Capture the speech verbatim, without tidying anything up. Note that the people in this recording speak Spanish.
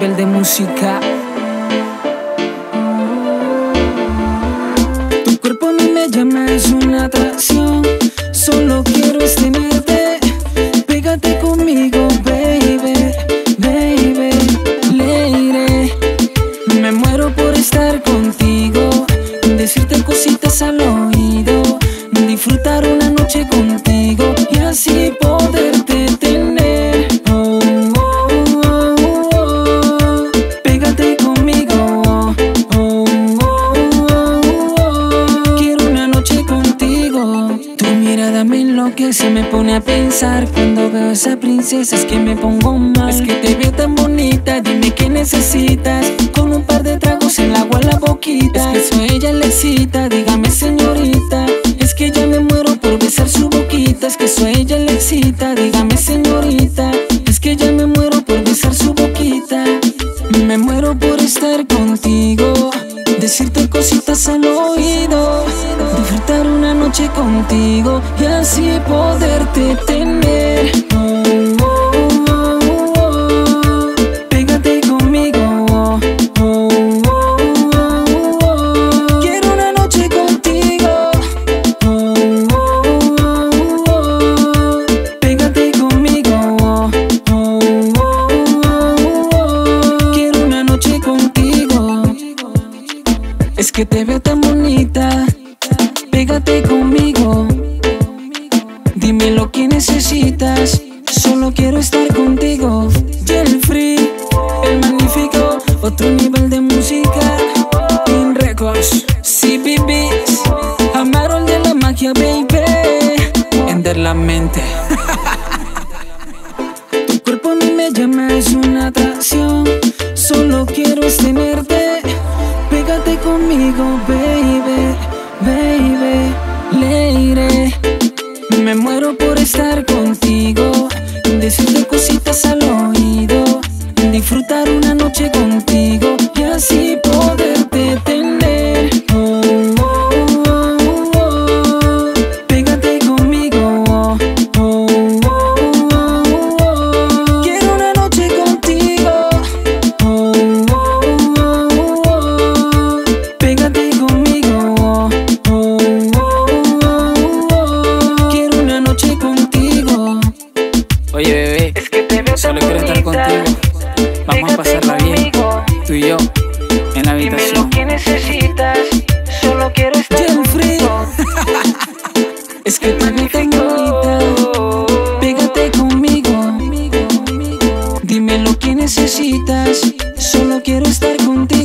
nivel de música. Tu cuerpo a mí me llama, es una atracción. Solo quiero es tenerte. Pégate conmigo, baby, baby. Leire, me muero por estar contigo, decirte cositas al oído, disfrutar una noche contigo y así poderte tener. Oh, oh, oh, oh. Pégate conmigo. Oh, oh, oh, oh. Quiero una noche contigo. Tu mirada me enloquece, me pone a pensar. Cuando veo a esa princesa es que me pongo mal. Es que te veo tan bonita, dime qué necesitas. Con un par de tragos el agua a la boquita. Es que soy ella le excita, dígame señorita. Es que ya me muero por besar su boquita. Es que soy ella le excita, dígame señorita. Es que ya me muero por besar su boquita. Me muero por estar contigo, decirte cositas al oído, disfrutar una noche contigo y así poderte tener. Oh, oh, oh, oh. Pégate conmigo. Oh, oh, oh, oh. Quiero una noche contigo. Oh, oh, oh, oh. Pégate conmigo. Oh, oh, oh, oh. Quiero una noche contigo. Es que te veo tan bonita, pégate conmigo. Dime lo que necesitas, solo quiero estar contigo. Jelfree, el magnífico, otro nivel de música. Pin Records, C B Beats, Amaron de la magia, baby. Ender la mente. Tu cuerpo a mí me llama, es una atracción. Solo quiero es tenerte. Pégate conmigo, baby, baby. Leire, me muero por estar contigo, decirte cositas al oído, disfrutar una noche contigo y así poderte tener. Oh, oh, oh, oh. Pégate conmigo. Oh, oh, oh, oh, oh. Quiero una noche contigo. Oh, oh, oh, oh. Pégate conmigo. Oh, oh, oh, oh. Quiero una noche contigo. Oye, bebé, Es que te veo solo tan quiero estar bonita. contigo. Vamos a pasarla bien, tú y yo, en la Dime habitación. lo que necesitas, solo quiero estar Jelfree. contigo. Es que te veo tan bonita, pégate conmigo. Dime lo que necesitas, solo quiero estar contigo.